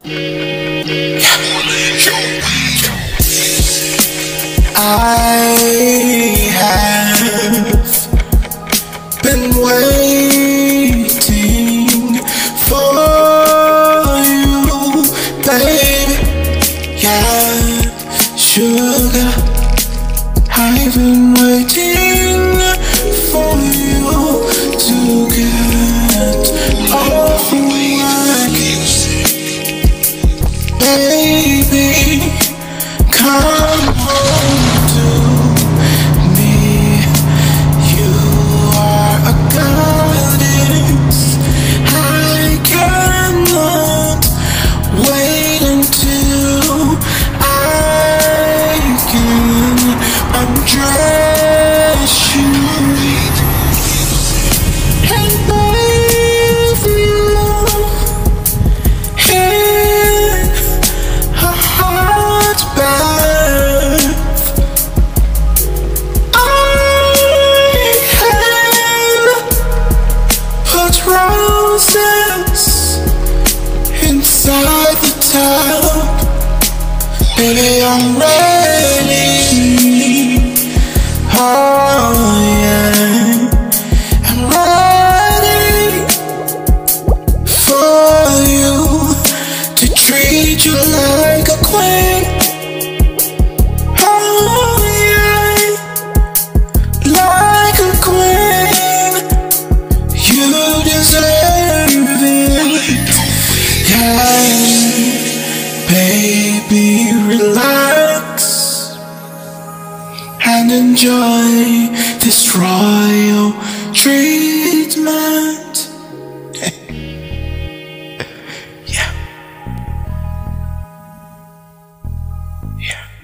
I have been waiting for you, baby. Yeah, sugar, I've been waiting for you to get off my baby. Come home to me. You are a goddess. I cannot wait until I can undress you and bathe you in a hot bath. I have put roses inside the tub. Baby, I'm ready. Oh yeah, I'm ready for you to treat you like a queen. Oh yeah, like a queen. You deserve it. Yeah, baby, relax and enjoy this royal treatment. Yeah. Yeah.